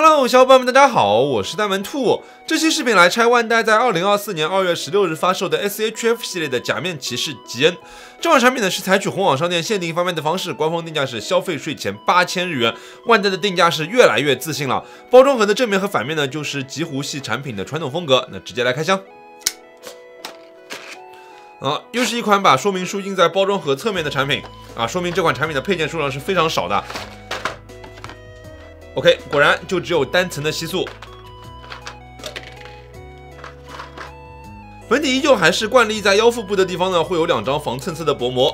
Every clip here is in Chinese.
Hello， 小伙伴们，大家好，我是大门兔。这期视频来拆万代在2024年2月16日发售的 SHF 系列的假面骑士吉恩。这款产品呢是采取红网商店限定发卖的方式，官方定价是消费税前8000日元。万代的定价是越来越自信了。包装盒的正面和反面呢就是极狐系产品的传统风格。那直接来开箱。又是一款把说明书印在包装盒侧面的产品说明这款产品的配件数量是非常少的。OK， 果然就只有单层的吸塑。本体依旧还是惯例，在腰腹部的地方呢，会有2张防蹭蹭的薄膜。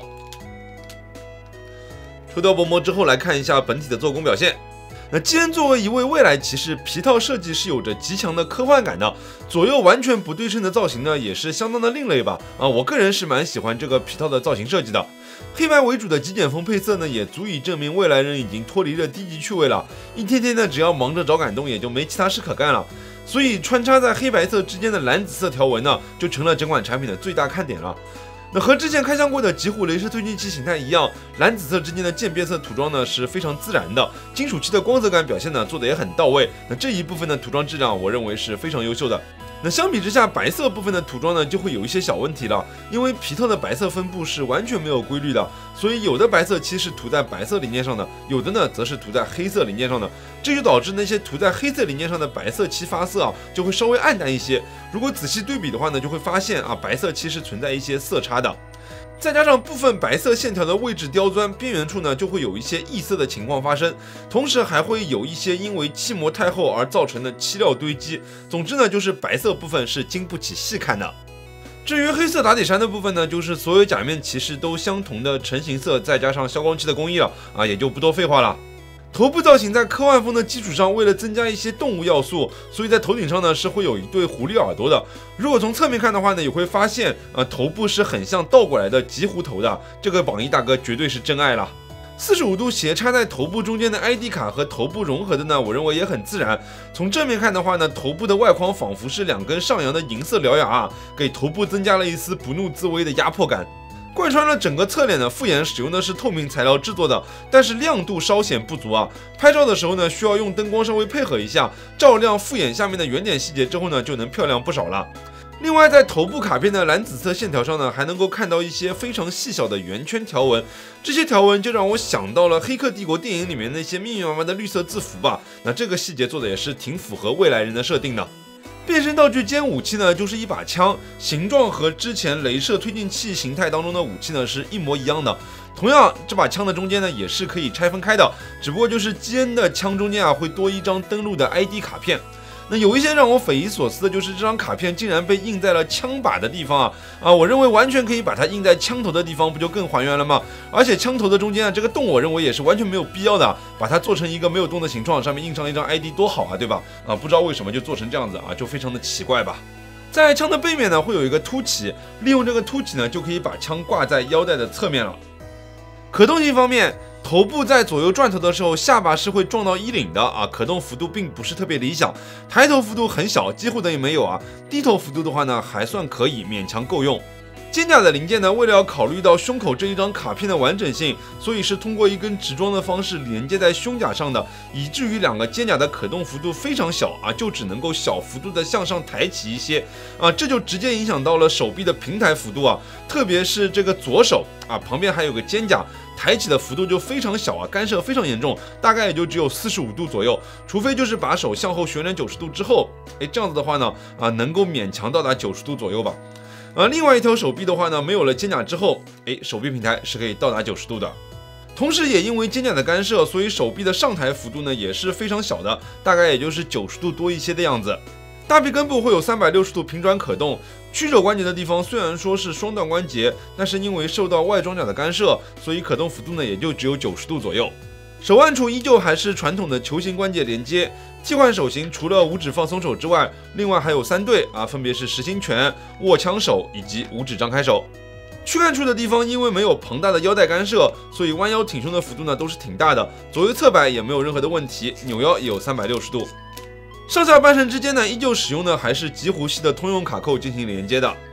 抽掉薄膜之后，来看一下本体的做工表现。那基恩作为一位未来骑士，皮套设计是有着极强的科幻感的，左右完全不对称的造型呢，也是相当的另类吧。我个人是蛮喜欢这个皮套的造型设计的。黑白为主的极简风配色呢，也足以证明未来人已经脱离了低级趣味了。一天天的只要忙着找感动，也就没其他事可干了。所以穿插在黑白色之间的蓝紫色条纹呢，就成了整款产品的最大看点了。那和之前开箱过的极狐雷射推进器形态一样，蓝紫色之间的渐变色涂装呢是非常自然的，金属漆的光泽感表现呢做得也很到位。那这一部分的涂装质量，我认为是非常优秀的。那相比之下，白色部分的涂装呢就会有一些小问题了，因为皮套的白色分布是完全没有规律的，所以有的白色漆是涂在白色零件上的，有的呢则是涂在黑色零件上的，这就导致那些涂在黑色零件上的白色漆发色就会稍微暗淡一些。如果仔细对比的话呢，就会发现白色漆是存在一些色差的。再加上部分白色线条的位置刁钻，边缘处呢就会有一些异色的情况发生，同时还会有一些因为漆膜太厚而造成的漆料堆积。总之呢，就是白色部分是经不起细看的。至于黑色打底衫的部分呢，就是所有假面骑士都相同的成型色，再加上消光漆的工艺了也就不多废话了。头部造型在科幻风的基础上，为了增加一些动物要素，所以在头顶上呢是会有一对狐狸耳朵的。如果从侧面看的话呢，也会发现头部是很像倒过来的极狐头的，这个榜一大哥绝对是真爱了。45度斜插在头部中间的 ID 卡和头部融合的呢，我认为也很自然。从正面看的话呢，头部的外框仿佛是2根上扬的银色獠牙给头部增加了一丝不怒自威的压迫感。贯穿了整个侧脸的复眼使用的是透明材料制作的，但是亮度稍显不足拍照的时候呢，需要用灯光稍微配合一下，照亮复眼下面的圆点细节之后呢，就能漂亮不少了。另外，在头部卡片的蓝紫色线条上呢，还能够看到一些非常细小的圆圈条纹，这些条纹就让我想到了《黑客帝国》电影里面那些密密麻麻的绿色字符吧。那这个细节做的也是挺符合未来人的设定的。变身道具兼武器呢，就是一把枪，形状和之前雷射推进器形态当中的武器呢是一模一样的。同样，这把枪的中间呢也是可以拆分开的，只不过就是基恩的枪中间会多一张登录的 ID 卡片。那有一些让我匪夷所思的就是这张卡片竟然被印在了枪把的地方我认为完全可以把它印在枪头的地方，不就更还原了吗？而且枪头的中间这个洞，我认为也是完全没有必要的把它做成一个没有洞的形状，上面印上一张 ID 多好对吧？不知道为什么就做成这样子就非常的奇怪吧。在枪的背面呢，会有一个凸起，利用这个凸起呢，就可以把枪挂在腰带的侧面了。可动性方面，头部在左右转头的时候，下巴是会撞到衣领的可动幅度并不是特别理想，抬头幅度很小，几乎等于没有低头幅度的话呢，还算可以，勉强够用。肩甲的零件呢，为了要考虑到胸口这一张卡片的完整性，所以是通过一根直装的方式连接在胸甲上的，以至于2个肩甲的可动幅度非常小就只能够小幅度的向上抬起一些这就直接影响到了手臂的平抬幅度特别是这个左手旁边还有个肩甲，抬起的幅度就非常小干涉非常严重，大概也就只有45度左右，除非就是把手向后旋转90度之后，这样子的话呢能够勉强到达90度左右吧。另外一条手臂的话呢，没有了肩甲之后，手臂平抬是可以到达90度的。同时也因为肩甲的干涉，所以手臂的上抬幅度呢也是非常小的，大概也就是90度多一些的样子。大臂根部会有360度平转可动，曲肘关节的地方虽然说是双段关节，但是因为受到外装甲的干涉，所以可动幅度呢也就只有90度左右。手腕处依旧还是传统的球形关节连接，替换手型除了五指放松手之外，另外还有3对分别是实心拳、握枪手以及五指张开手。躯干处的地方因为没有庞大的腰带干涉，所以弯腰挺胸的幅度呢都是挺大的，左右侧摆也没有任何的问题，扭腰也有360度。上下半身之间呢，依旧使用的还是极狐系的通用卡扣进行连接的。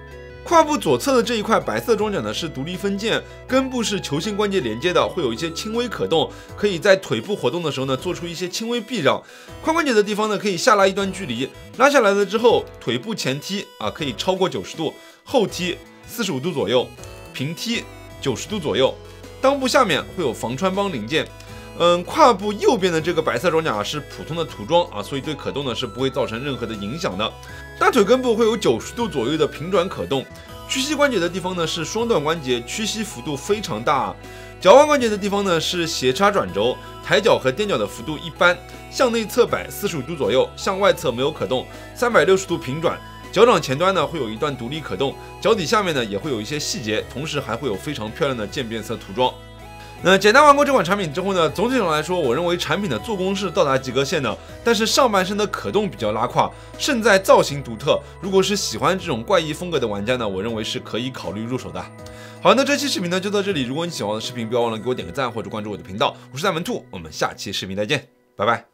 胯部左侧的这一块白色装甲呢是独立分件，根部是球形关节连接的，会有一些轻微可动，可以在腿部活动的时候呢做出一些轻微避让。髋关节的地方呢可以下拉一段距离，拉下来了之后，腿部前踢可以超过90度，后踢45度左右，平踢90度左右。裆部下面会有防穿帮零件。胯部右边的这个白色装甲是普通的涂装所以对可动呢是不会造成任何的影响的。大腿根部会有90度左右的平转可动。屈膝关节的地方呢是双段关节，屈膝幅度非常大。脚腕关节的地方呢是斜插转轴，抬脚和踮脚的幅度一般，向内侧摆45度左右，向外侧没有可动，360度平转。脚掌前端呢会有一段独立可动，脚底下面呢也会有一些细节，同时还会有非常漂亮的渐变色涂装。那简单玩过这款产品之后呢，总体上来说，我认为产品的做工是到达及格线的，但是上半身的可动比较拉胯，胜在造型独特。如果是喜欢这种怪异风格的玩家呢，我认为是可以考虑入手的。好，那这期视频呢就到这里，如果你喜欢我的视频，不要忘了给我点个赞或者关注我的频道。我是大门兔，我们下期视频再见，拜拜。